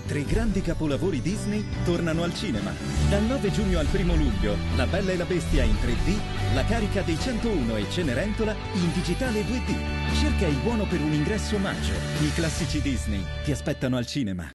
tre grandi capolavori Disney tornano al cinema. Dal 9 giugno al 1 luglio, La Bella e la Bestia in 3D, La Carica dei 101 e Cenerentola in digitale 2D. Cerca il buono per un ingresso omaggio. I classici Disney ti aspettano al cinema.